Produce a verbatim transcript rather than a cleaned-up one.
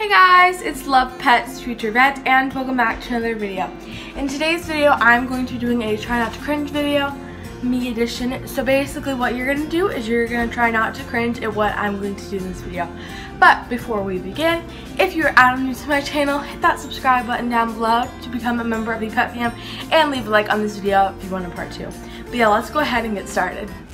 Hey guys, it's Love Pets Future Vet and welcome back to another video. In today's video, I'm going to be doing a try not to cringe video, me edition. So basically what you're going to do is you're going to try not to cringe at what I'm going to do in this video. But before we begin, if you're adding new to my channel, hit that subscribe button down below to become a member of the Pet Fam and leave a like on this video if you want a part two. But yeah, let's go ahead and get started.